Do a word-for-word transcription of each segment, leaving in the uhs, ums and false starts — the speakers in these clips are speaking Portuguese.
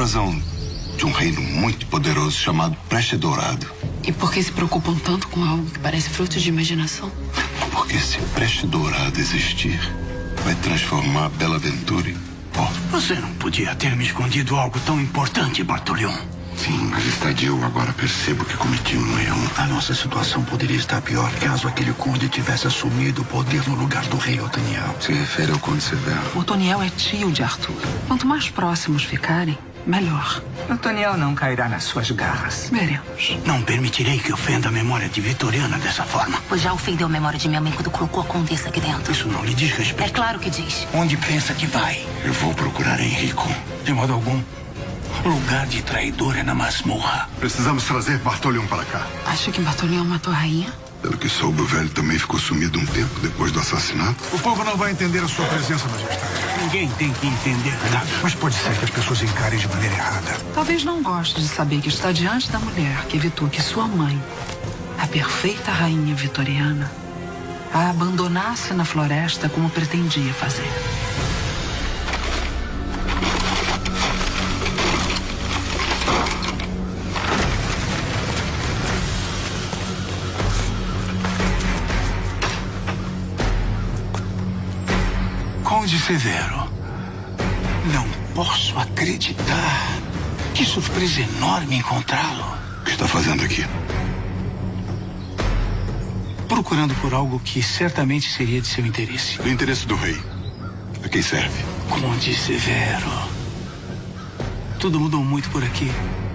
brasão de um reino muito poderoso chamado Preste Dourado. E por que se preocupam tanto com algo que parece fruto de imaginação? Porque se Preste Dourado existir, vai transformar a Bela Aventura em pó. Você não podia ter me escondido algo tão importante, Bartolomeu. Sim, Majestade, eu agora percebo que cometi um erro. A nossa situação poderia estar pior caso aquele conde tivesse assumido o poder no lugar do rei Otoniel. Se refere ao Conde Severo. Otoniel é tio de Arthur. Quanto mais próximos ficarem, melhor. Otoniel não cairá nas suas garras. Veremos. Não permitirei que ofenda a memória de Vitoriana dessa forma. Pois já ofendeu a memória de minha mãe quando colocou a condessa aqui dentro. Isso não lhe diz É respeito. claro que diz. Onde pensa que vai? Eu vou procurar Henrico. De modo algum. Lugar de traidor é na masmorra. Precisamos trazer Bartolomeu para cá. Acha que Bartolomeu matou a rainha? Pelo que soube, o velho também ficou sumido um tempo depois do assassinato. O povo não vai entender a sua presença, Majestade. Ninguém tem que entender nada. Mas pode ser que as pessoas encarem de maneira errada. Talvez não goste de saber que está diante da mulher que evitou que sua mãe, a perfeita rainha vitoriana, a abandonasse na floresta como pretendia fazer. Conde Severo, não posso acreditar. Que surpresa enorme encontrá-lo. O que está fazendo aqui? Procurando por algo que certamente seria de seu interesse. O interesse do rei. A quem serve? Conde Severo. Tudo mudou muito por aqui.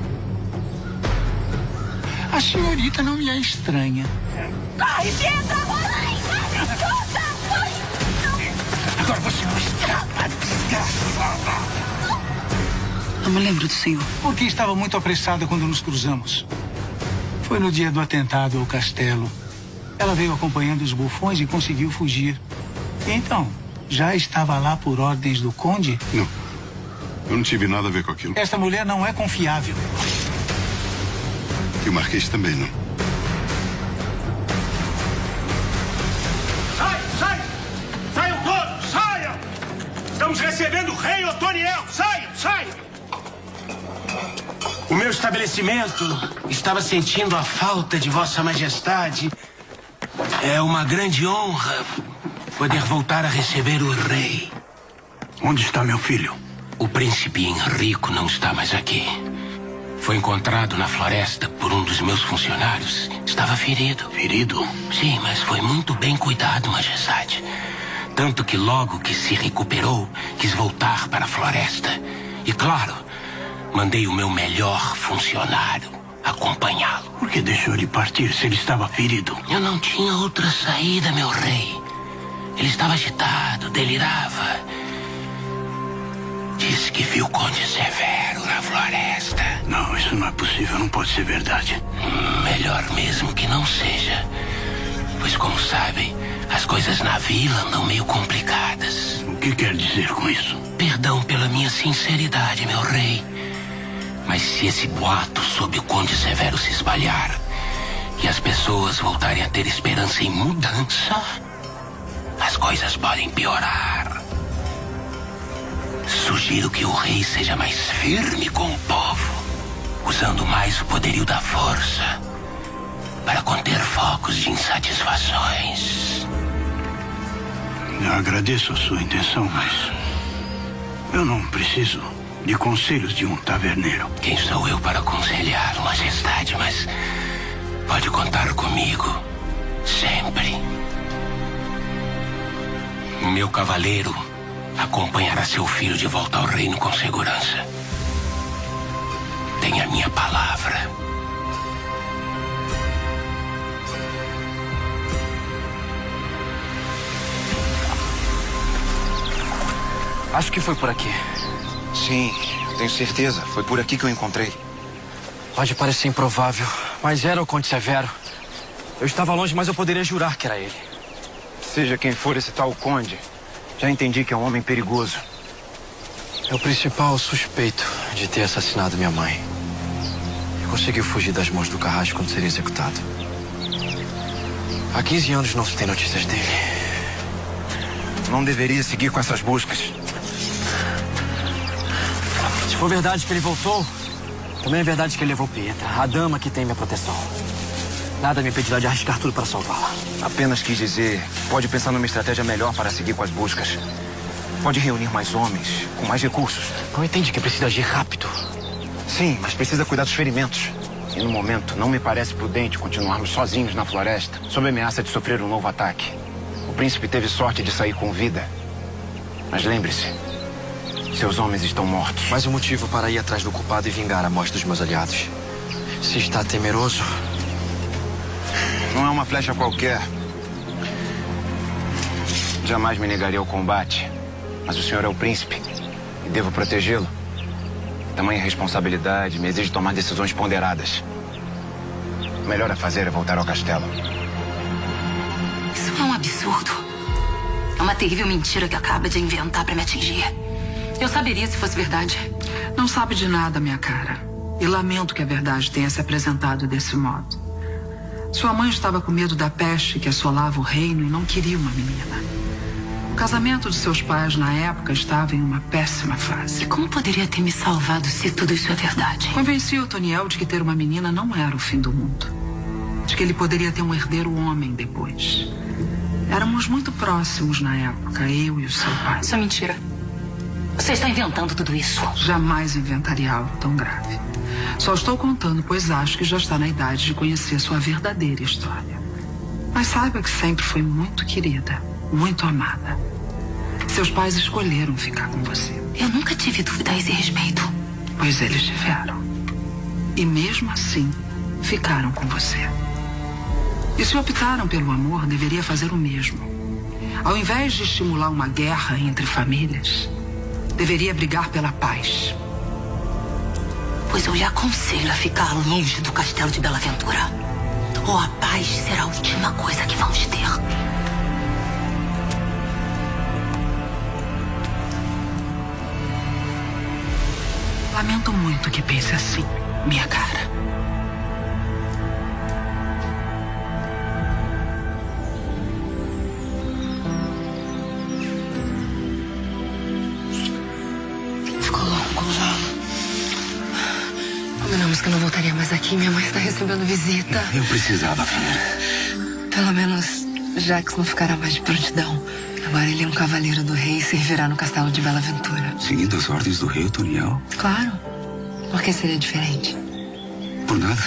A senhorita não me é estranha. Corre, Pedro! Mãe! Escuta! Agora você não escapa, desgraçada. Não me lembro do senhor. Porque estava muito apressada quando nos cruzamos. Foi no dia do atentado ao castelo. Ela veio acompanhando os bufões e conseguiu fugir. E então, já estava lá por ordens do conde? Não. Eu não tive nada a ver com aquilo. Esta mulher não é confiável. E o Marquês também não. Sai, sai! Saiam todos, saiam! Estamos recebendo o rei Otoniel! Saiam, saiam! O meu estabelecimento estava sentindo a falta de Vossa Majestade. É uma grande honra poder voltar a receber o rei. Onde está meu filho? O príncipe Henrico não está mais aqui. Foi encontrado na floresta por um dos meus funcionários. Estava ferido. Ferido? Sim, mas foi muito bem cuidado, Majestade. Tanto que logo que se recuperou, quis voltar para a floresta. E claro, mandei o meu melhor funcionário acompanhá-lo. Por que deixou ele partir se ele estava ferido? Eu não tinha outra saída, meu rei. Ele estava agitado, delirava. Disse que viu o Conde Severo na floresta. Não, isso não é possível, não pode ser verdade. Hum, melhor mesmo que não seja. Pois, como sabem, as coisas na vila andam meio complicadas. O que quer dizer com isso? Perdão pela minha sinceridade, meu rei. Mas se esse boato sobre o Conde Severo se espalhar e as pessoas voltarem a ter esperança em mudança, as coisas podem piorar. Sugiro que o rei seja mais firme com o povo, usando mais o poderio da força para conter focos de insatisfações. Eu agradeço a sua intenção, mas eu não preciso de conselhos de um taverneiro. Quem sou eu para aconselhá-lo, Majestade, mas pode contar comigo sempre. O meu cavaleiro acompanhará seu filho de volta ao reino com segurança. Tenha a minha palavra. Acho que foi por aqui. Sim, tenho certeza. Foi por aqui que eu encontrei. Pode parecer improvável, mas era o Conde Severo. Eu estava longe, mas eu poderia jurar que era ele. Seja quem for esse tal conde, já entendi que é um homem perigoso. É o principal suspeito de ter assassinado minha mãe. E conseguiu fugir das mãos do Carrasco quando seria executado. Há quinze anos não se tem notícias dele. Não deveria seguir com essas buscas. for verdade que ele voltou, também é verdade que ele levou Pietra, a dama que tem minha proteção. Nada me impedirá de arriscar tudo para salvá-la. Apenas quis dizer, pode pensar numa estratégia melhor para seguir com as buscas. Pode reunir mais homens, com mais recursos. Não entende que precisa agir rápido? Sim, mas precisa cuidar dos ferimentos. E no momento, não me parece prudente continuarmos sozinhos na floresta, sob ameaça de sofrer um novo ataque. O príncipe teve sorte de sair com vida. Mas lembre-se, seus homens estão mortos. Mais um motivo para ir atrás do culpado e vingar a morte dos meus aliados. Se está temeroso... Não é uma flecha qualquer. Jamais me negaria ao combate. Mas o senhor é o príncipe e devo protegê-lo. Tamanha responsabilidade me exige tomar decisões ponderadas. O melhor a fazer é voltar ao castelo. Isso é um absurdo. É uma terrível mentira que acaba de inventar para me atingir. Eu saberia se fosse verdade. Não sabe de nada, minha cara. E lamento que a verdade tenha se apresentado desse modo. Sua mãe estava com medo da peste que assolava o reino e não queria uma menina. O casamento de seus pais na época estava em uma péssima fase. E como poderia ter me salvado se tudo isso é verdade? Convenci o Toniel de que ter uma menina não era o fim do mundo. De que ele poderia ter um herdeiro homem depois. Éramos muito próximos na época, eu e o seu pai. Isso é mentira. Você está inventando tudo isso. Jamais inventaria algo tão grave. Só estou contando, pois acho que já está na idade de conhecer sua verdadeira história. Mas saiba que sempre foi muito querida, muito amada. Seus pais escolheram ficar com você. Eu nunca tive dúvida a esse respeito. Pois eles tiveram. E mesmo assim, ficaram com você. E se optaram pelo amor, deveria fazer o mesmo. Ao invés de estimular uma guerra entre famílias, deveria brigar pela paz. Pois eu lhe aconselho a ficar longe do castelo de Bela Ventura. Ou a paz será a última coisa que vamos ter. Lamento muito que pense assim, minha cara. Ficou longo já. Combinamos que eu não voltaria mais aqui. Minha mãe está recebendo visita. Eu precisava vir. Pelo menos Jax não ficará mais de prontidão. Agora ele é um cavaleiro do rei e servirá no castelo de Bela Ventura. Seguindo as ordens do rei Toniel? Claro. Por que seria diferente? Por nada.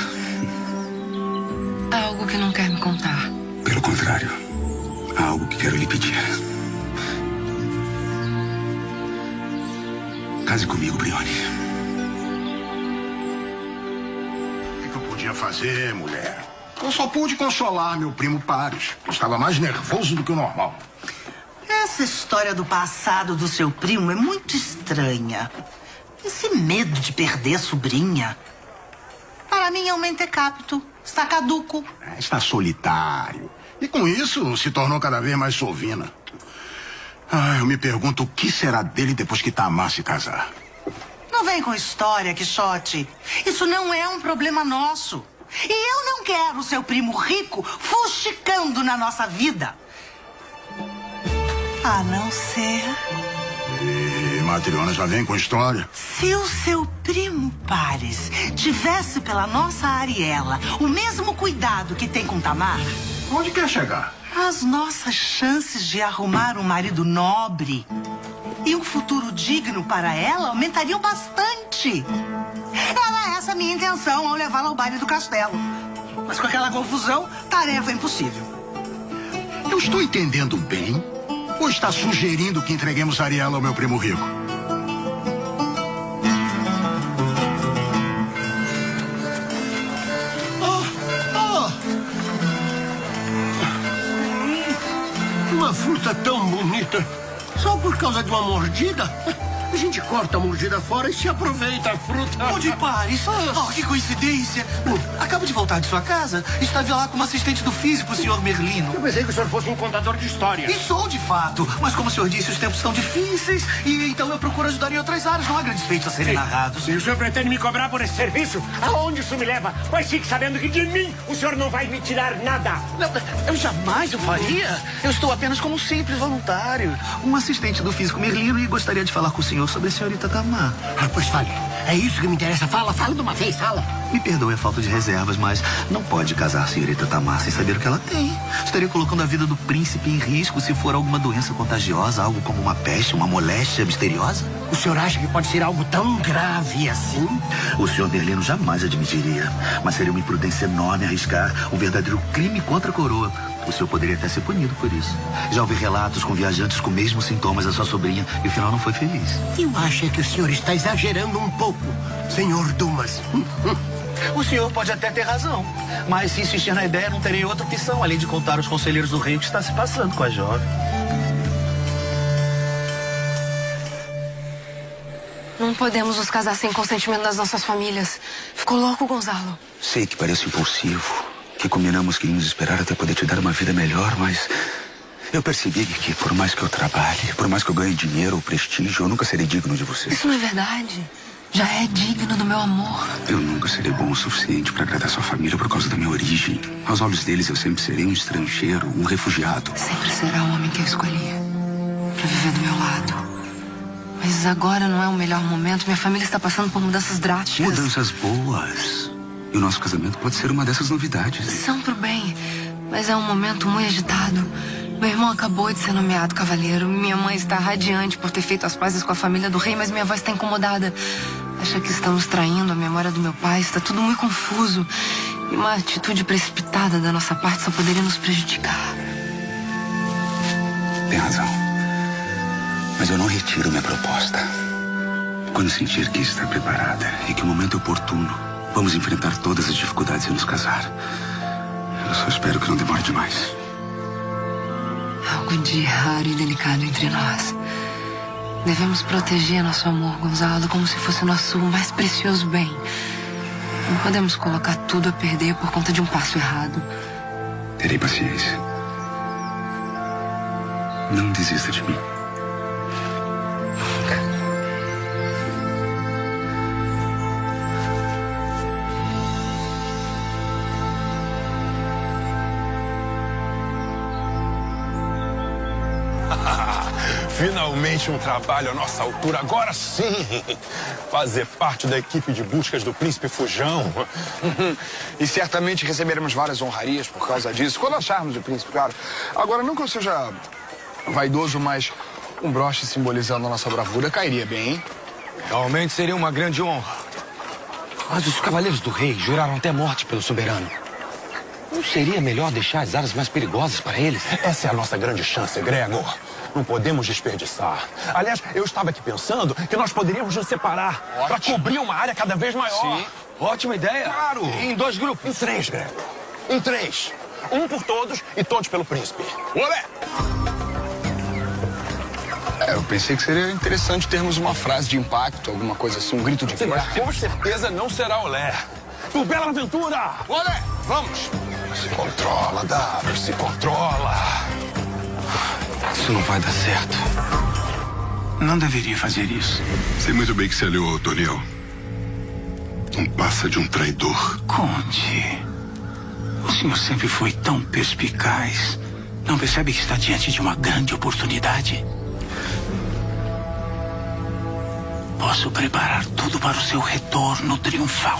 Há algo que não quer me contar. Pelo contrário. Há algo que quero lhe pedir. Case comigo, Brione. O que eu podia fazer, mulher? Eu só pude consolar meu primo Paris. Estava mais nervoso do que o normal. Essa história do passado do seu primo é muito estranha. Esse medo de perder a sobrinha. Para mim é um mentecapto. Está caduco. É, está solitário. E com isso se tornou cada vez mais sovina. Ah, eu me pergunto o que será dele depois que Tamar se casar. Não vem com história, Quixote. Isso não é um problema nosso. E eu não quero o seu primo rico fuxicando na nossa vida. A não ser... E Matriona já vem com história? Se o seu primo Paris tivesse pela nossa Ariela o mesmo cuidado que tem com Tamar... Onde quer chegar? As nossas chances de arrumar um marido nobre e um futuro digno para ela aumentariam bastante. Era essa a minha intenção ao levá-la ao baile do castelo. Mas com aquela confusão, tarefa impossível. Eu estou entendendo bem? Ou está sugerindo que entreguemos Ariela ao meu primo rico? Oh, oh. Uma fruta tão bonita. Só por causa de uma mordida? A gente corta a mordida fora e se aproveita a fruta. Onde Paris? Oh, que coincidência. Acabo de voltar de sua casa. Estava lá como assistente do físico, o senhor Merlino. Eu pensei que o senhor fosse um contador de história. E sou, de fato. Mas como o senhor disse, os tempos estão difíceis. E então eu procuro ajudar em outras áreas. Não há grandes feitos a serem Sim. narrados. E o senhor pretende me cobrar por esse serviço? Aonde isso me leva? Pois fique sabendo que de mim o senhor não vai me tirar nada. Não, Eu jamais o faria. Eu estou apenas como um simples voluntário. Um assistente do físico Merlino e gostaria de falar com o senhor sobre a senhorita Tamar. Ah, pois fale. É isso que me interessa. Fala, fala de uma vez, fala. Me perdoe a falta de reservas, mas não pode casar a senhorita Tamar sem saber o que ela tem. Estaria colocando a vida do príncipe em risco se for alguma doença contagiosa, algo como uma peste, uma moléstia misteriosa. O senhor acha que pode ser algo tão grave assim? O senhor Merlino jamais admitiria, mas seria uma imprudência enorme arriscar um verdadeiro crime contra a coroa. O senhor poderia até ser punido por isso. Já ouvi relatos com viajantes com mesmos sintomas da sua sobrinha e o final não foi feliz. Eu acho que o senhor está exagerando um pouco, senhor Dumas. O senhor pode até ter razão, mas se insistir na ideia, não terei outra opção, além de contar aos conselheiros do rei o que está se passando com a jovem. Não podemos nos casar sem consentimento das nossas famílias. Ficou louco, Gonzalo? Sei que parece impulsivo, que combinamos que íamos esperar até poder te dar uma vida melhor, mas eu percebi que por mais que eu trabalhe, por mais que eu ganhe dinheiro ou prestígio, eu nunca serei digno de você. Isso não é verdade. Já é digno do meu amor. Eu nunca serei bom o suficiente para agradar sua família por causa da minha origem. Aos olhos deles, eu sempre serei um estrangeiro, um refugiado. Sempre será o homem que eu escolhi para viver do meu lado. Mas agora não é o melhor momento. Minha família está passando por mudanças drásticas. Mudanças boas. E o nosso casamento pode ser uma dessas novidades. São pro bem, mas é um momento muito agitado. Meu irmão acabou de ser nomeado cavaleiro. Minha mãe está radiante por ter feito as pazes com a família do rei, mas minha avó está incomodada. Acha que estamos traindo a memória do meu pai. Está tudo muito confuso. E uma atitude precipitada da nossa parte só poderia nos prejudicar. Tem razão. Mas eu não retiro minha proposta. Quando sentir que está preparada e que o momento é oportuno, vamos enfrentar todas as dificuldades e nos casar. Eu só espero que não demore demais. Algo de raro e delicado entre nós. Devemos proteger nosso amor, Gonzalo, como se fosse o nosso mais precioso bem. Não podemos colocar tudo a perder por conta de um passo errado. Terei paciência. Não desista de mim. Finalmente um trabalho à nossa altura. Agora sim, fazer parte da equipe de buscas do príncipe Fujão. E certamente receberemos várias honrarias por causa disso, quando acharmos o príncipe, claro. Agora, não que eu seja vaidoso, mas um broche simbolizando a nossa bravura cairia bem, hein? Realmente seria uma grande honra. Mas os cavaleiros do rei juraram até morte pelo soberano. Não seria melhor deixar as áreas mais perigosas para eles? Essa é a nossa grande chance, Gregor. Não podemos desperdiçar. Aliás, eu estava aqui pensando que nós poderíamos nos separar para cobrir uma área cada vez maior. Sim. Ótima ideia. Claro. Em dois grupos. Em três, Gregor. Em três. Um por todos e todos pelo príncipe. Olé! É, eu pensei que seria interessante termos uma frase de impacto, alguma coisa assim, um grito de guerra. Mas com certeza não será olé. Por Bela Aventura! Olé! Vamos! Se controla, W, se controla. Isso não vai dar certo. Não deveria fazer isso. Sei muito bem que se aliou ao Toniel. Não passa de um traidor. Conde, o senhor sempre foi tão perspicaz. Não percebe que está diante de uma grande oportunidade? Posso preparar tudo para o seu retorno triunfal.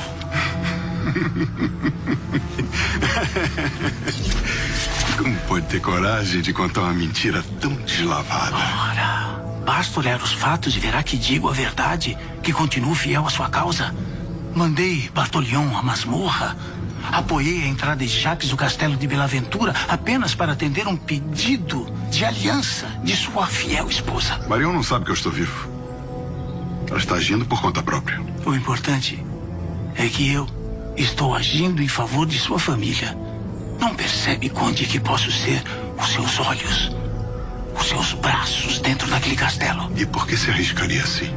Como pode ter coragem de contar uma mentira tão deslavada? Ora, basta olhar os fatos e verá que digo a verdade, que continuo fiel à sua causa. Mandei Bartolion à masmorra. Apoiei a entrada de Jacques no castelo de Belaventura apenas para atender um pedido de aliança de sua fiel esposa. Marion não sabe que eu estou vivo. Ela está agindo por conta própria. O importante é que eu estou agindo em favor de sua família. Não percebe, Conde, que posso ser os seus olhos, os seus braços dentro daquele castelo? E por que se arriscaria assim?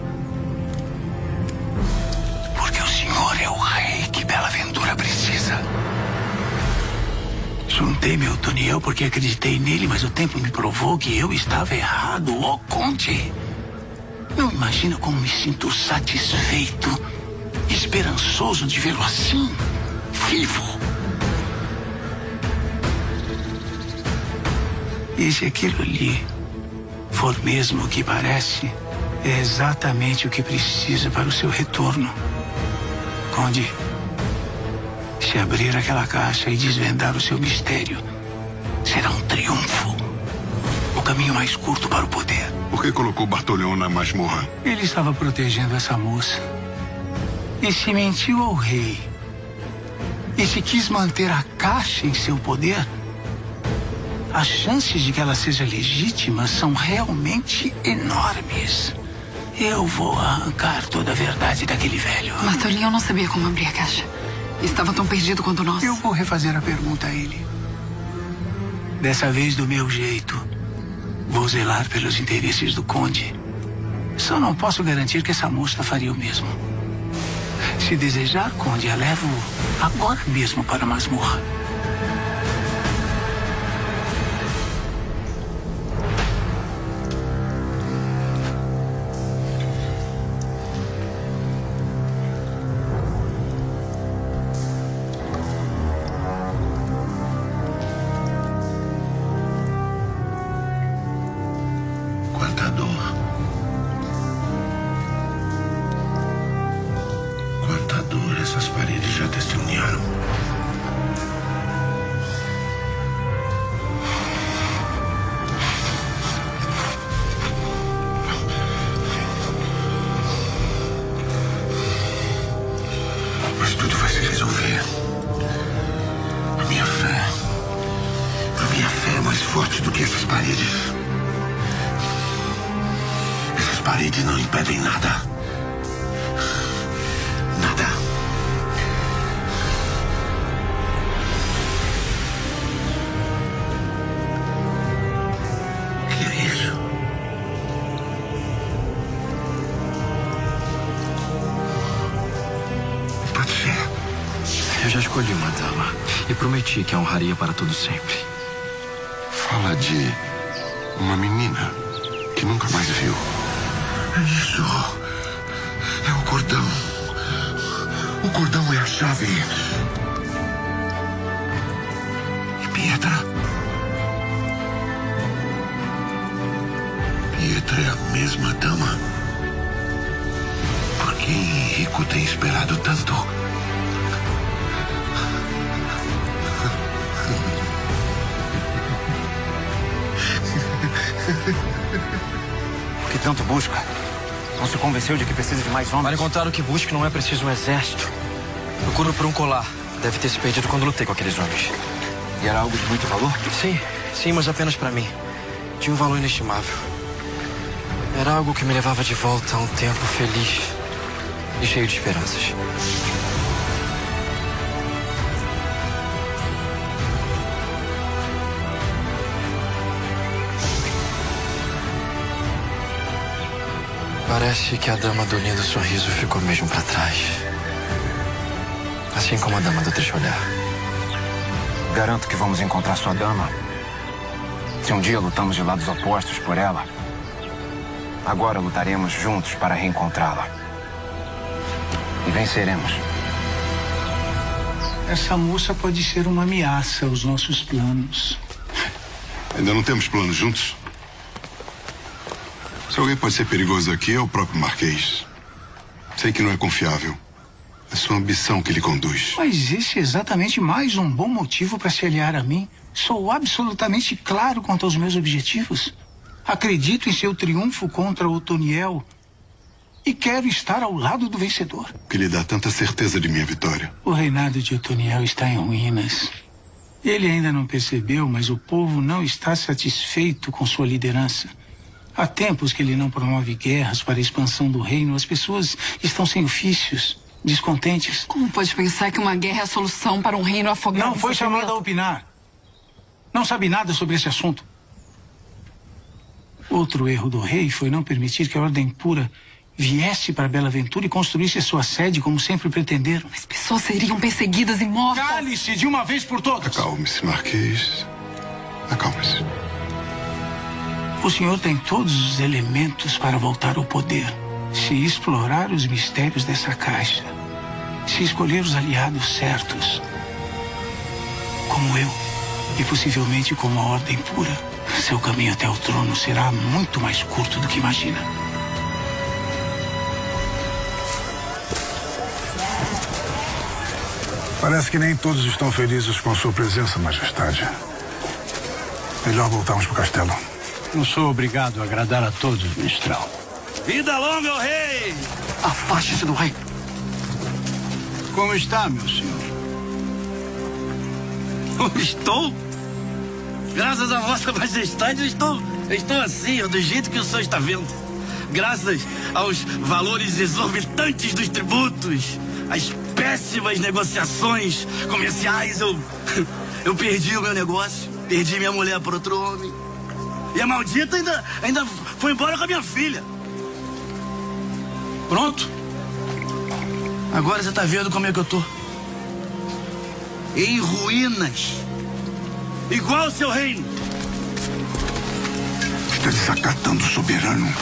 Porque o senhor é o rei que Belaventura precisa. Juntei meu Toniel porque acreditei nele, mas o tempo me provou que eu estava errado. Oh, Conde, não imagina como me sinto satisfeito, esperançoso de vê-lo assim, vivo. E se aquilo ali for mesmo o que parece, é exatamente o que precisa para o seu retorno. Conde, se abrir aquela caixa e desvendar o seu mistério, será um triunfo. O caminho mais curto para o poder. Por que colocou Bartolhão na masmorra? Ele estava protegendo essa moça. E se mentiu ao rei, e se quis manter a caixa em seu poder, as chances de que ela seja legítima são realmente enormes. Eu vou arrancar toda a verdade daquele velho. Bartolhão não sabia como abrir a caixa. Estava tão perdido quanto nós. Eu vou refazer a pergunta a ele. Dessa vez do meu jeito. Vou zelar pelos interesses do conde. Só não posso garantir que essa moça faria o mesmo. Se desejar, conde, a levo agora mesmo para a masmorra. Quanta dor. Quanta dor essas paredes já testemunharam. Mas tudo vai se resolver. A minha fé. A minha fé é mais forte do que essas paredes. Essas paredes não impedem nada. Nada. O que é isso? Pode ser. Eu já escolhi uma dama e prometi que a honraria para todo sempre. Fala de uma menina que nunca mais viu. É isso. É o cordão. O cordão é a chave. E Pietra? Pietra é a mesma dama? Por que Henrico tem esperado tanto? Por que tanto busca? Não se convenceu de que precisa de mais homens? Para encontrar o que busca, não é preciso um exército. Procuro por um colar. Deve ter se perdido quando lutei com aqueles homens. E era algo de muito valor? Sim, sim, mas apenas para mim. Tinha um valor inestimável. Era algo que me levava de volta a um tempo feliz e cheio de esperanças. Parece que a dama do lindo sorriso ficou mesmo para trás. Assim como a dama do triste olhar. Garanto que vamos encontrar sua dama. Se um dia lutamos de lados opostos por ela, agora lutaremos juntos para reencontrá-la. E venceremos. Essa moça pode ser uma ameaça aos nossos planos. Ainda não temos planos juntos? Se alguém pode ser perigoso aqui, é o próprio Marquês. Sei que não é confiável. É sua ambição que lhe conduz. Mas esse é exatamente mais um bom motivo para se aliar a mim. Sou absolutamente claro quanto aos meus objetivos. Acredito em seu triunfo contra Otoniel. E quero estar ao lado do vencedor. O que lhe dá tanta certeza de minha vitória? O reinado de Otoniel está em ruínas. Ele ainda não percebeu, mas o povo não está satisfeito com sua liderança. Há tempos que ele não promove guerras para a expansão do reino. As pessoas estão sem ofícios, descontentes. Como pode pensar que uma guerra é a solução para um reino afogado? Não foi chamado a opinar. Não sabe nada sobre esse assunto. Outro erro do rei foi não permitir que a Ordem Pura viesse para Bela Ventura e construísse a sua sede como sempre pretenderam. As pessoas seriam perseguidas e mortas. Cale-se de uma vez por todas. Acalme-se, Marquês. Acalme-se. O senhor tem todos os elementos para voltar ao poder. Se explorar os mistérios dessa caixa, se escolher os aliados certos, como eu, e possivelmente como a Ordem Pura, Seu caminho até o trono será muito mais curto do que imagina. Parece que nem todos estão felizes com sua presença, Majestade. Melhor voltarmos para o castelo. Não sou obrigado a agradar a todos, Mistral. Vida longa ao rei! Afaste-se do rei. Como está, meu senhor? Estou? Graças a vossa majestade, eu estou, eu estou assim, do jeito que o senhor está vendo. Graças aos valores exorbitantes dos tributos, às péssimas negociações comerciais, eu, eu perdi o meu negócio, perdi minha mulher para outro homem. E a maldita ainda, ainda foi embora com a minha filha. Pronto. Agora você tá vendo como é que eu tô. Em ruínas. Igual o seu reino. Está desacatando o soberano.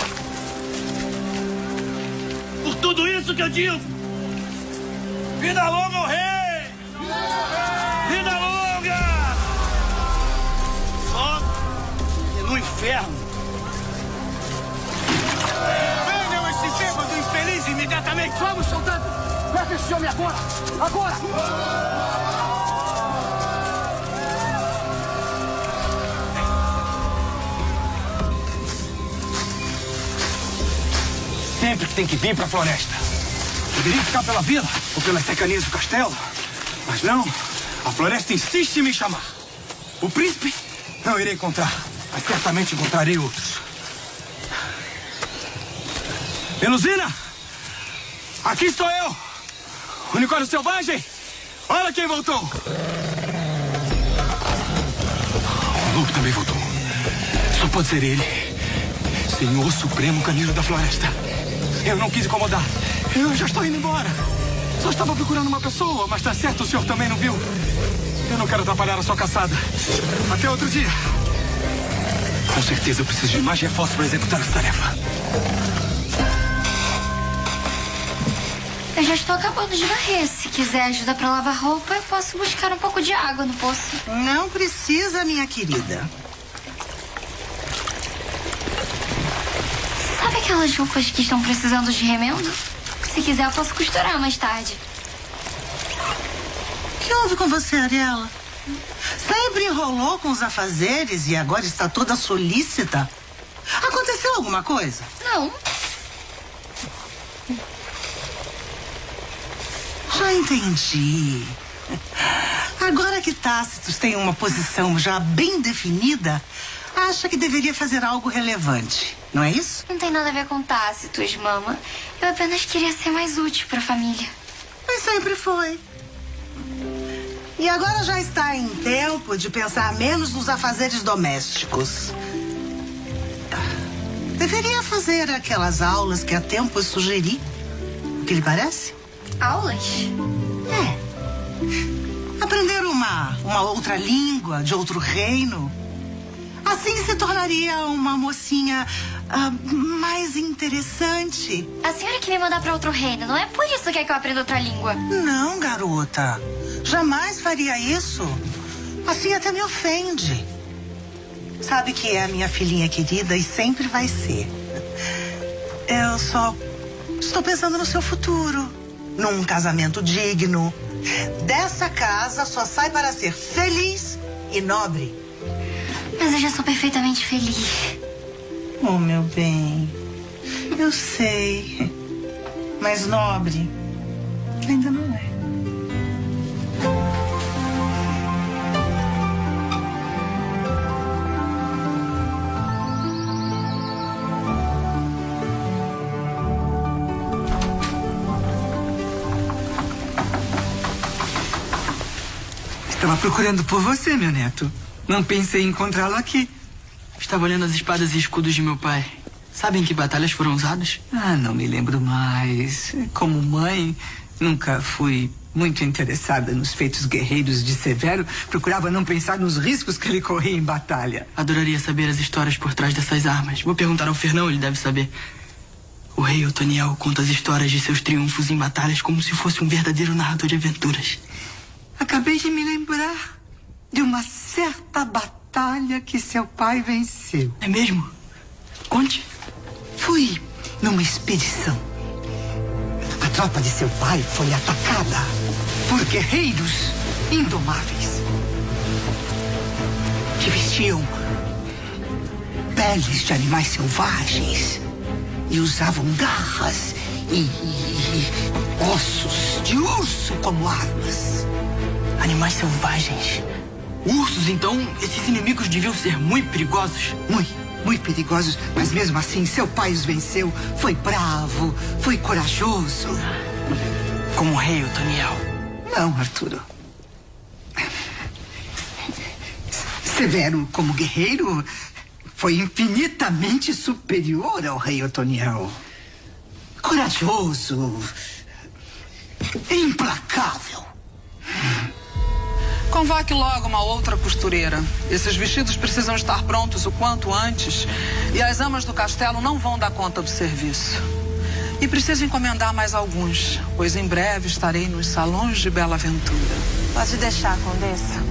Por tudo isso que eu digo. Vida longa ao rei! Vida longa! Só no inferno. Venham esse bêbado infeliz imediatamente! Vamos, soldado! Leve esse homem agora! Agora! Sempre que tem que vir para a floresta. Poderia ficar pela vila ou pelas cercanias do castelo. Mas não, a floresta insiste em me chamar. O príncipe não irei encontrar, mas certamente encontrarei outros. Melusina! Aqui estou eu! Unicórnio selvagem! Olha quem voltou! O lobo também voltou. Só pode ser ele. Senhor Supremo Canino da Floresta. Eu não quis incomodar. Eu já estou indo embora. Só estava procurando uma pessoa, mas tá certo, o senhor também não viu. Eu não quero atrapalhar a sua caçada. Até outro dia. Com certeza eu preciso de mais reforços para executar essa tarefa. Eu já estou acabando de varrer. Se quiser ajuda para lavar roupa, eu posso buscar um pouco de água no poço. Não precisa, minha querida. Sabe aquelas roupas que estão precisando de remendo? Se quiser, eu posso costurar mais tarde. O que houve com você, Ariela? Sempre enrolou com os afazeres e agora está toda solícita. Aconteceu alguma coisa? Não. Já entendi. Agora que Tácitos tem uma posição já bem definida, acha que deveria fazer algo relevante, não é isso? Não tem nada a ver com Tácitos, mama. Eu apenas queria ser mais útil para a família. Mas sempre foi. E agora já está em tempo de pensar menos nos afazeres domésticos. Deveria fazer aquelas aulas que há tempos sugeri. O que lhe parece? Aulas? É. Aprender uma, uma outra língua de outro reino. Assim se tornaria uma mocinha uh, mais interessante. A senhora que me mandar para outro reino, não é por isso que é que eu aprendo outra língua? Não, garota. Jamais faria isso. Assim até me ofende. Sabe que é a minha filhinha querida e sempre vai ser. Eu só estou pensando no seu futuro. Num casamento digno. Dessa casa só sai para ser feliz e nobre. Mas eu já sou perfeitamente feliz. Oh, meu bem. Eu sei. Mas nobre ainda não é. Estava procurando por você, meu neto. Não pensei em encontrá-lo aqui. Estava olhando as espadas e escudos de meu pai. Sabe em que batalhas foram usados? Ah, não me lembro mais. Como mãe, nunca fui muito interessada nos feitos guerreiros de Severo. Procurava não pensar nos riscos que ele corria em batalha. Adoraria saber as histórias por trás dessas armas. Vou perguntar ao Fernão, ele deve saber. O rei Otoniel conta as histórias de seus triunfos em batalhas como se fosse um verdadeiro narrador de aventuras. Acabei de me lembrar de uma certa batalha batalha que seu pai venceu. É mesmo? Conte. Fui numa expedição. A tropa de seu pai foi atacada por guerreiros indomáveis que vestiam peles de animais selvagens e usavam garras e, e, e ossos de urso como armas. Animais selvagens. Ursos, então, esses inimigos deviam ser muito perigosos. Muito, muito perigosos, mas mesmo assim seu pai os venceu. Foi bravo, foi corajoso. Como o rei Otoniel. Não, Arturo. Severo, como guerreiro, foi infinitamente superior ao rei Otoniel. Corajoso, implacável. Convoque logo uma outra costureira. Esses vestidos precisam estar prontos o quanto antes e as amas do castelo não vão dar conta do serviço. E preciso encomendar mais alguns, pois em breve estarei nos salões de Bela Ventura. Pode deixar, Condessa.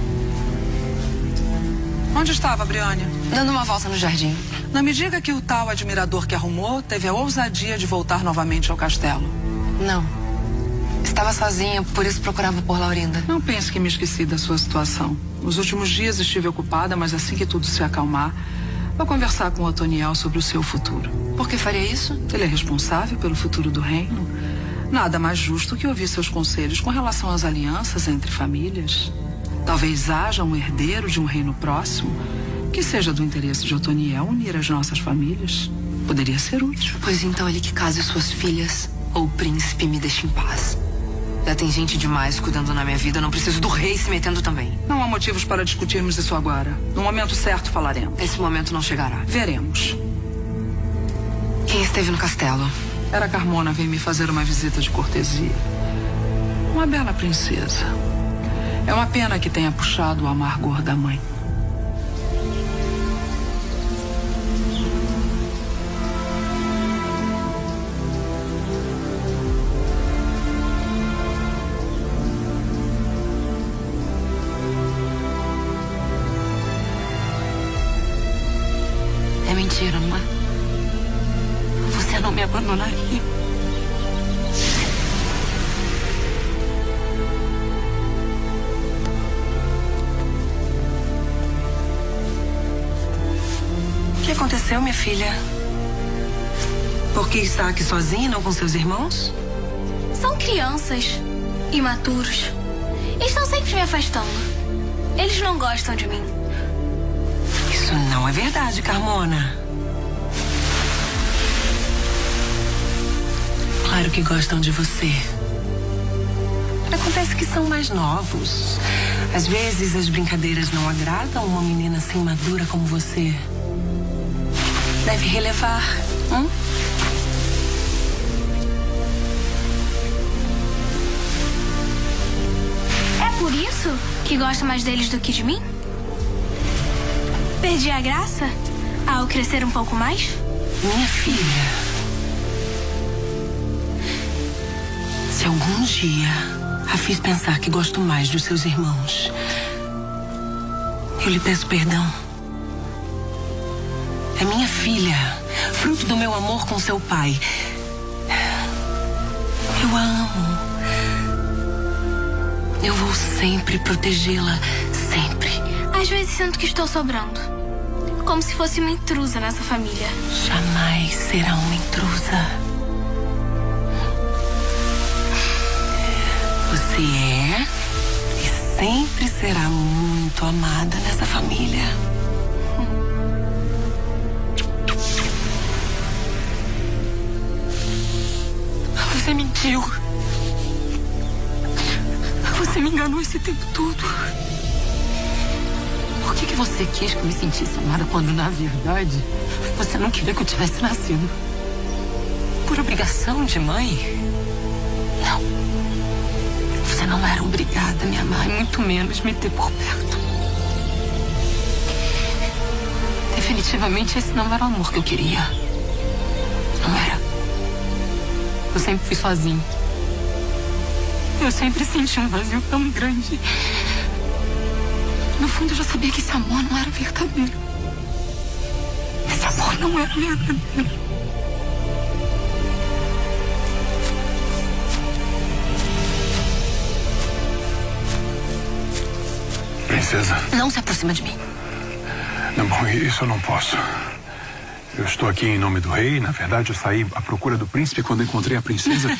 Onde estava, Briânia? Dando uma volta no jardim. Não me diga que o tal admirador que arrumou teve a ousadia de voltar novamente ao castelo. Não. Estava sozinha, por isso procurava por Laurinda. Não pense que me esqueci da sua situação. Nos últimos dias estive ocupada, mas assim que tudo se acalmar, vou conversar com o Otoniel sobre o seu futuro. Por que faria isso? Ele é responsável pelo futuro do reino. Nada mais justo que ouvir seus conselhos com relação às alianças entre famílias. Talvez haja um herdeiro de um reino próximo que seja do interesse de Otoniel unir as nossas famílias. Poderia ser útil. Pois então ele que case suas filhas ou o príncipe me deixe em paz. Já tem gente demais cuidando na minha vida, eu não preciso do rei se metendo também. Não há motivos para discutirmos isso agora. No momento certo falaremos. Esse momento não chegará. Veremos. Quem esteve no castelo? Era Carmona, veio me fazer uma visita de cortesia. Uma bela princesa. É uma pena que tenha puxado o amargor da mãe. É mentira, não é? Você não me abandonaria. O que aconteceu, minha filha? Por que está aqui sozinha e não com seus irmãos? São crianças, imaturos. Estão sempre me afastando. Eles não gostam de mim. Isso não é verdade, Carmona. Claro que gostam de você. Acontece que são mais novos. Às vezes as brincadeiras não agradam uma menina assim madura como você. Deve relevar, hum? É por isso que gosta mais deles do que de mim? Perdi a graça ao crescer um pouco mais? Minha filha, se algum dia a fiz pensar que gosto mais dos seus irmãos, eu lhe peço perdão. É minha filha, fruto do meu amor com seu pai. Eu a amo. Eu vou sempre protegê-la, sempre. Às vezes sinto que estou sobrando. Como se fosse uma intrusa nessa família. Jamais será uma intrusa. Você é e sempre será muito amada nessa família. Você mentiu. Você me enganou esse tempo todo. Por que, que você quis que eu me sentisse amada quando, na verdade, você não queria que eu tivesse nascido? Por obrigação de mãe? Não. Você não era obrigada a me amar, e muito menos me ter por perto. Definitivamente esse não era o amor que eu queria. Não era. Eu sempre fui sozinha. Eu sempre senti um vazio tão grande. No fundo, eu já sabia que esse amor não era verdadeiro. Esse amor não era verdadeiro. Princesa. Não se aproxima de mim. Não, bom, isso eu não posso. Eu estou aqui em nome do rei. Na verdade, eu saí à procura do príncipe quando encontrei a princesa.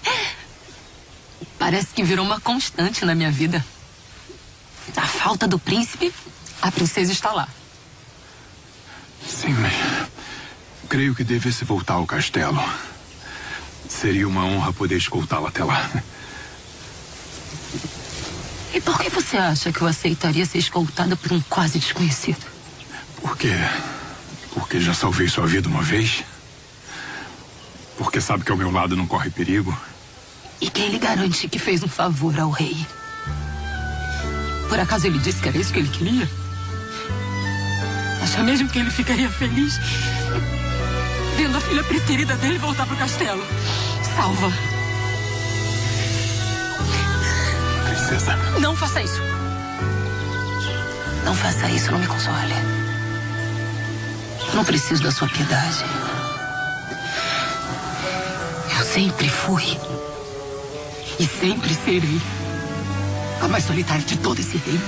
Parece que virou uma constante na minha vida. A falta do príncipe, a princesa está lá. Sim, mas creio que devesse voltar ao castelo. Seria uma honra poder escoltá-la até lá. E por que você acha que eu aceitaria ser escoltada por um quase desconhecido? Por quê? Porque já salvei sua vida uma vez? Porque sabe que ao meu lado não corre perigo? E quem lhe garante que fez um favor ao rei? Por acaso ele disse que era isso que ele queria? Acha mesmo que ele ficaria feliz vendo a filha preterida dele voltar pro castelo? Salva! Princesa. Não faça isso. Não faça isso, não me console. Eu não preciso da sua piedade. Eu sempre fui e sempre serei a mais solitária de todo esse reino.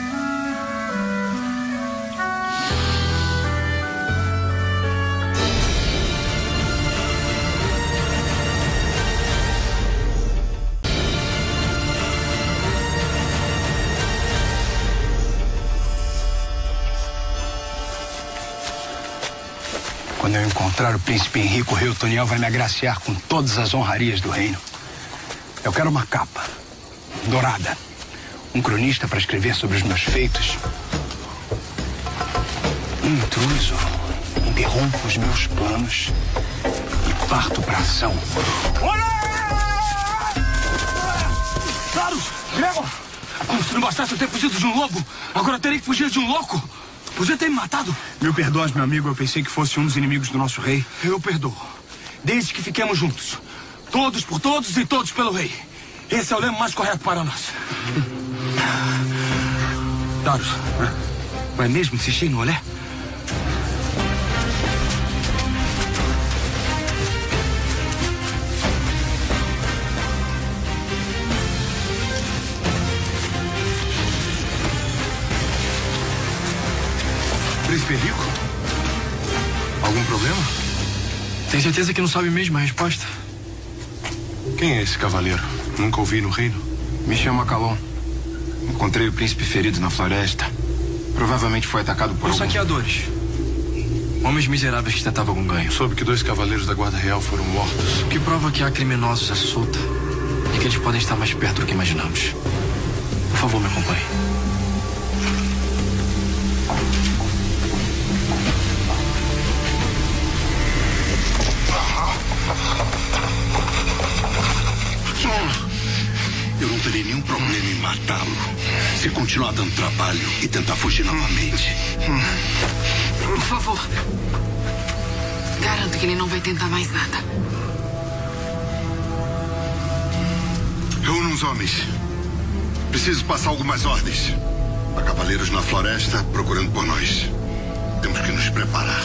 Quando eu encontrar o príncipe Henrico, o rei Otoniel vai me agraciar com todas as honrarias do reino. Eu quero uma capa dourada, um cronista para escrever sobre os meus feitos. Um intruso interrompe os meus planos e parto para ação. Claros! Gregor! Como se não bastasse eu ter fugido de um lobo, agora terei que fugir de um louco! Podia ter me matado. Mil perdões, meu amigo. Eu pensei que fosse um dos inimigos do nosso rei. Eu perdoo. Desde que fiquemos juntos. Todos por todos e todos pelo rei. Esse é o lema mais correto para nós. Daros, vai mesmo insistir no olé? Príncipe Henrico? Algum problema? Tem certeza que não sabe mesmo a resposta? Quem é esse cavaleiro? Nunca ouvi no reino. Me chamo Calon. Encontrei o príncipe ferido na floresta. Provavelmente foi atacado por Os algum... saqueadores. Homens miseráveis que tentavam algum ganho. Soube que dois cavaleiros da Guarda Real foram mortos. O que prova que há criminosos à solta e que eles podem estar mais perto do que imaginamos. Por favor, me acompanhe. Eu não terei nenhum problema em matá-lo se continuar dando trabalho e tentar fugir novamente. Por favor. Garanto que ele não vai tentar mais nada. Reúna os homens. Preciso passar algumas ordens. Há cavaleiros na floresta procurando por nós. Temos que nos preparar.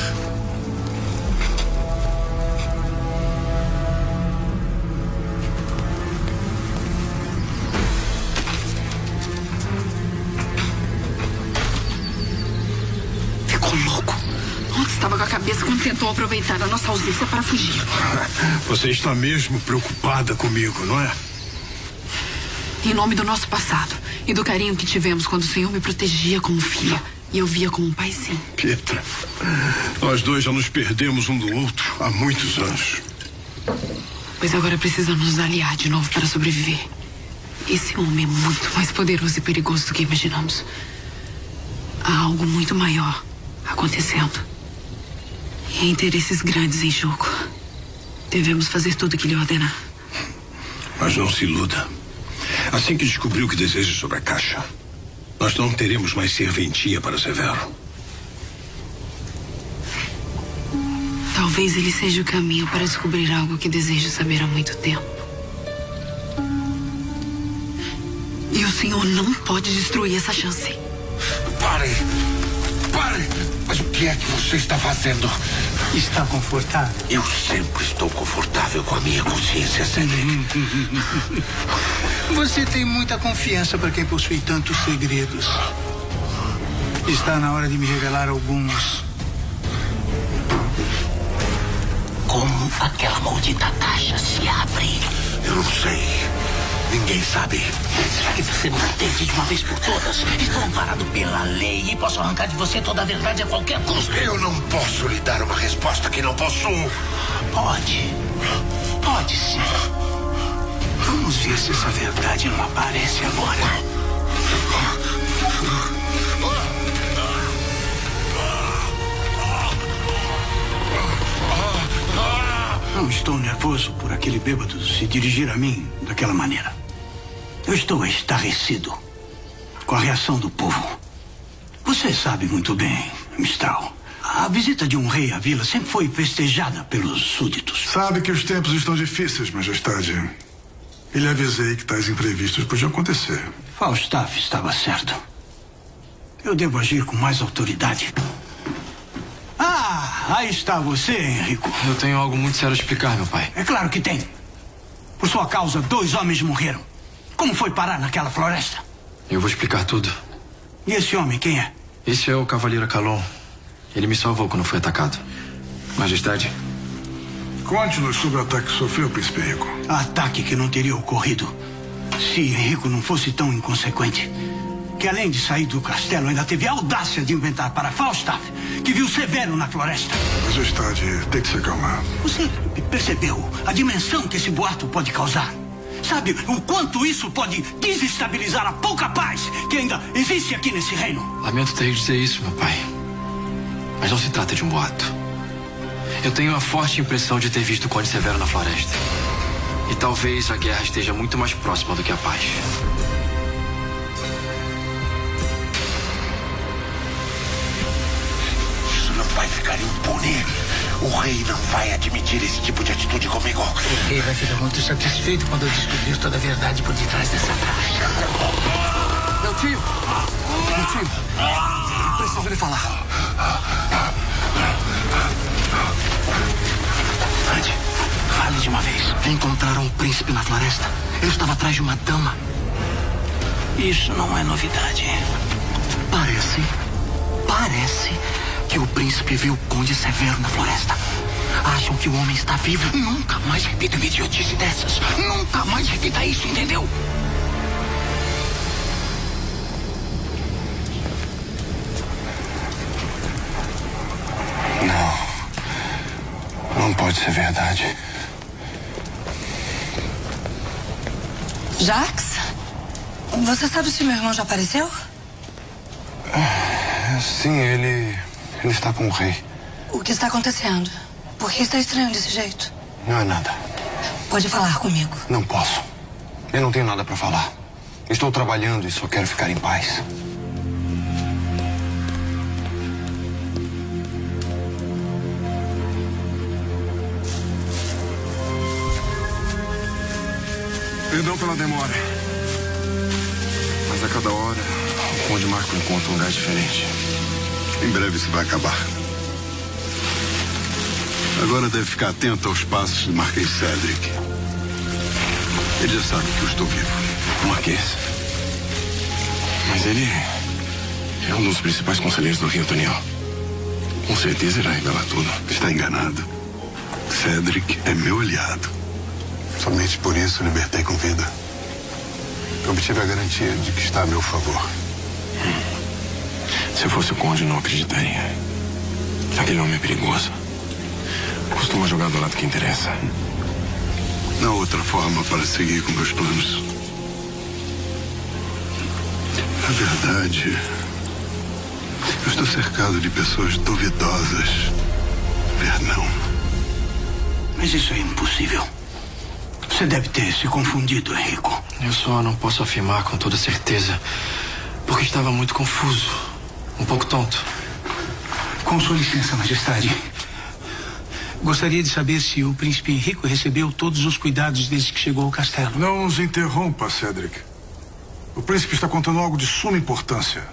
Estava com a cabeça quando tentou aproveitar a nossa ausência para fugir. Você está mesmo preocupada comigo, não é? Em nome do nosso passado e do carinho que tivemos quando o Senhor me protegia como filha e eu via como um paizinho. Pietra, nós dois já nos perdemos um do outro há muitos anos. Pois agora precisamos nos aliar de novo para sobreviver. Esse homem é muito mais poderoso e perigoso do que imaginamos. Há algo muito maior acontecendo. E há interesses grandes em jogo. Devemos fazer tudo o que lhe ordenar. Mas não se iluda. Assim que descobrir o que deseja sobre a caixa, nós não teremos mais serventia para Severo. Talvez ele seja o caminho para descobrir algo que desejo saber há muito tempo. E o Senhor não pode destruir essa chance. Pare! Pare! Mas o que é que você está fazendo? Está confortável? Eu sempre estou confortável com a minha consciência, Cedric. Você tem muita confiança para quem possui tantos segredos. Está na hora de me revelar alguns. Como aquela maldita caixa se abre? Eu não sei. Ninguém sabe. Será que você não entende de uma vez por todas? Estou amparado pela lei e posso arrancar de você toda a verdade a qualquer custo. Eu não posso lhe dar uma resposta que não possuo. Pode. Pode sim. Vamos ver se essa verdade não aparece agora. Não estou nervoso por aquele bêbado se dirigir a mim daquela maneira. Eu estou estarrecido com a reação do povo. Você sabe muito bem, Mistral. A visita de um rei à vila sempre foi festejada pelos súditos. Sabe que os tempos estão difíceis, Majestade. E lhe avisei que tais imprevistos podiam acontecer. Falstaff estava certo. Eu devo agir com mais autoridade. Ah, aí está você, Henrico. Eu tenho algo muito sério a explicar, meu pai. É claro que tem. Por sua causa, dois homens morreram. Como foi parar naquela floresta? Eu vou explicar tudo. E esse homem, quem é? Esse é o Cavaleiro Calon. Ele me salvou quando fui atacado. Majestade. Conte-nos sobre o ataque que sofreu, Príncipe Henrico. Ataque que não teria ocorrido se Henrico não fosse tão inconsequente. Que além de sair do castelo, ainda teve a audácia de inventar para Falstaff que viu Severo na floresta. Majestade, tem que se acalmar. Você percebeu a dimensão que esse boato pode causar? Sabe o quanto isso pode desestabilizar a pouca paz que ainda existe aqui nesse reino? Lamento ter de dizer isso, meu pai. Mas não se trata de um boato. Eu tenho a forte impressão de ter visto o Conde Severo na floresta. E talvez a guerra esteja muito mais próxima do que a paz. Isso não vai ficar impune. O rei não vai admitir esse tipo de atitude comigo. O rei vai ficar muito satisfeito quando eu descobrir toda a verdade por detrás dessa caixa. Meu tio! Meu tio! Preciso lhe falar. Ande, fale de uma vez. Encontraram um príncipe na floresta. Ele estava atrás de uma dama. Isso não é novidade. Parece, parece que o príncipe viu o Conde Severo na floresta. Acham que o homem está vivo. Nunca mais repita uma idiotice dessas. Nunca mais repita isso, entendeu? Não. Não pode ser verdade. Jax? Você sabe se meu irmão já apareceu? Sim, ele... Ele está com o rei. O que está acontecendo? Por que está estranho desse jeito? Não é nada. Pode falar comigo. Não posso. Eu não tenho nada para falar. Estou trabalhando e só quero ficar em paz. Perdão pela demora. Mas a cada hora, o Conde Marco encontra um lugar diferente. Em breve isso vai acabar. Agora deve ficar atento aos passos do Marquês Cedric. Ele já sabe que eu estou vivo. Marquês. Mas ele é um dos principais conselheiros do Rei Otoniel. Com certeza irá revelar tudo. Está enganado. Cedric é meu aliado. Somente por isso libertei com vida. Obtive a garantia de que está a meu favor. Hum. Se eu fosse o Conde, não acreditaria. Aquele homem é perigoso. Costuma jogar do lado que interessa. Não há outra forma para seguir com meus planos. Na verdade, eu estou cercado de pessoas duvidosas. Vernon. Mas isso é impossível. Você deve ter se confundido, Henrico. Eu só não posso afirmar com toda certeza, porque estava muito confuso, um pouco tonto. Com sua licença, Majestade. Gostaria de saber se o príncipe Henrico recebeu todos os cuidados desde que chegou ao castelo. Não nos interrompa, Cedric. O príncipe está contando algo de suma importância.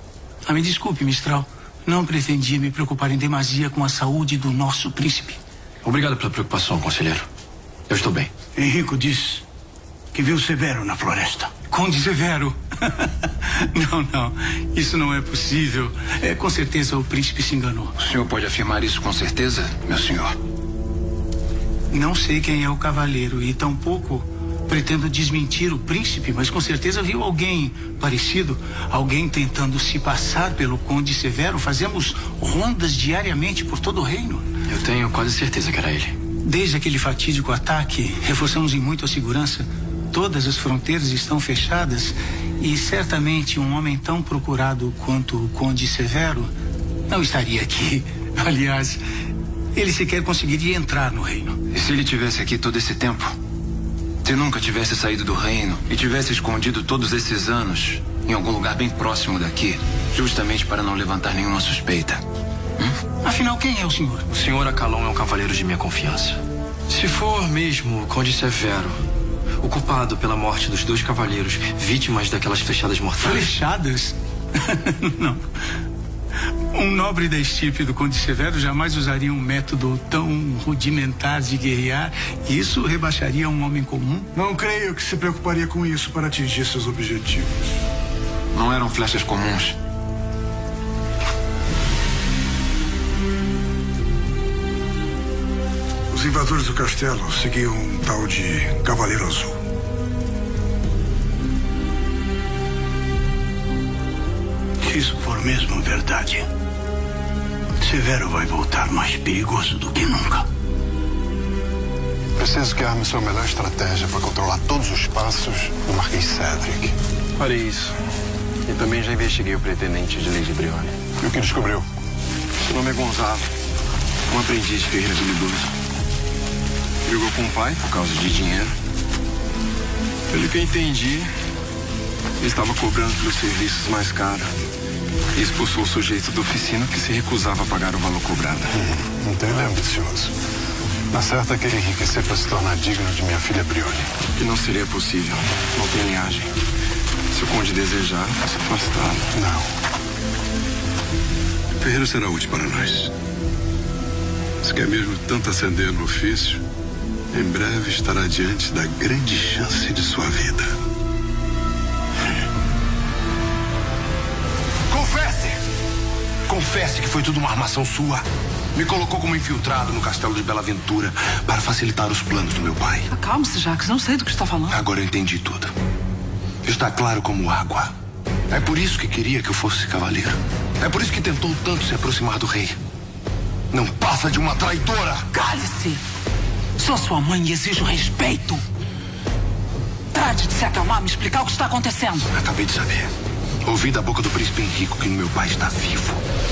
Ah, me desculpe, Mistral. Não pretendia me preocupar em demasia com a saúde do nosso príncipe. Obrigado pela preocupação, conselheiro. Eu estou bem. Henrico diz que viu Severo na floresta. Conde Severo? Não, não. Isso não é possível. É, com certeza o príncipe se enganou. O senhor pode afirmar isso com certeza, meu senhor? Não sei quem é o cavaleiro e tampouco pretendo desmentir o príncipe, mas com certeza viu alguém parecido, alguém tentando se passar pelo Conde Severo. Fazemos rondas diariamente por todo o reino. Eu tenho quase certeza que era ele. Desde aquele fatídico ataque, reforçamos em muito a segurança. Todas as fronteiras estão fechadas e certamente um homem tão procurado quanto o Conde Severo não estaria aqui. Aliás, ele sequer conseguiria entrar no reino. E se ele tivesse aqui todo esse tempo? Se nunca tivesse saído do reino e tivesse escondido todos esses anos em algum lugar bem próximo daqui, justamente para não levantar nenhuma suspeita? Hum? Afinal, quem é o senhor? O senhor Acalon é um cavaleiro de minha confiança. Se for mesmo o Conde Severo, o culpado pela morte dos dois cavaleiros, vítimas daquelas flechadas mortais... Flechadas? Não. Um nobre da estirpe do Conde Severo jamais usaria um método tão rudimentar de guerrear. Isso rebaixaria um homem comum? Não creio que se preocuparia com isso para atingir seus objetivos. Não eram flechas comuns. Os invasores do castelo seguiam um tal de Cavaleiro Azul. Se isso for mesmo verdade, Severo vai voltar mais perigoso do que nunca. Preciso que arme sua melhor estratégia para controlar todos os passos do Marquês Cedric. Farei isso. E também já investiguei o pretendente de Lady Brione. E o que descobriu? Seu nome é Gonzalo, um aprendiz guerreiro habilidoso. Brigou com o pai por causa de dinheiro. Pelo que eu entendi, ele estava cobrando pelos serviços mais caros. E expulsou o sujeito da oficina que se recusava a pagar o valor cobrado. Hum, então ele é ambicioso. Na certa quer enriquecer para se tornar digno de minha filha Brione. Que não seria possível. Não tem linhagem. Se o conde desejar, posso afastá-lo. Não. O ferreiro será útil para nós. Se quer mesmo tanto ascender no ofício, em breve estará diante da grande chance de sua vida. Confesse! Confesse que foi tudo uma armação sua. Me colocou como infiltrado no castelo de Bela Ventura para facilitar os planos do meu pai. Acalme-se, Jacques. Não sei do que está falando. Agora eu entendi tudo. Está claro como água. É por isso que queria que eu fosse cavaleiro. É por isso que tentou tanto se aproximar do rei. Não passa de uma traidora. Cale-se. Sou sua mãe e exijo respeito. Trate de se acalmar, me explicar o que está acontecendo. Acabei de saber. Ouvi da boca do príncipe Henrico que meu pai está vivo.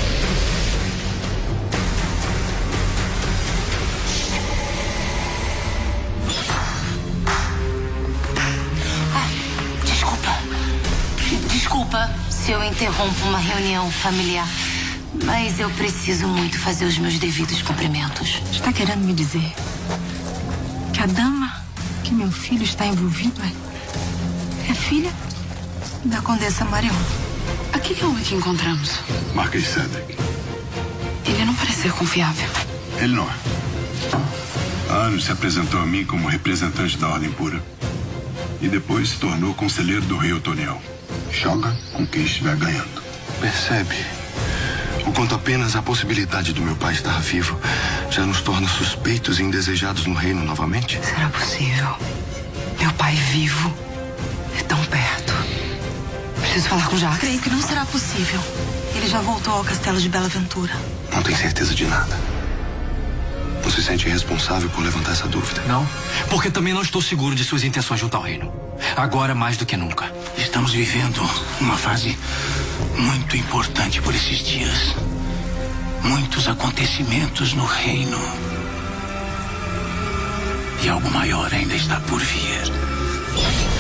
Ah, desculpa. Desculpa se eu interrompo uma reunião familiar. Mas eu preciso muito fazer os meus devidos cumprimentos. Está querendo me dizer que a dama que meu filho está envolvido é, é filha da Condessa Marion? Aquele homem que encontramos, Marquês Cedric. ele não parece ser confiável. Ele não é. Há anos se apresentou a mim como representante da Ordem Pura. E depois se tornou conselheiro do rei Otoniel. Joga com quem estiver ganhando. Percebe? O quanto apenas a possibilidade do meu pai estar vivo já nos torna suspeitos e indesejados no reino novamente? Será possível? Meu pai vivo é tão perto. Preciso falar com Jacques. Creio que não será possível. Ele já voltou ao castelo de Bela Ventura. Não tem certeza de nada. Não se sente responsável por levantar essa dúvida? Não, porque também não estou seguro de suas intenções junto ao reino. Agora mais do que nunca. Estamos vivendo uma fase muito importante por esses dias. Muitos acontecimentos no reino. E algo maior ainda está por vir.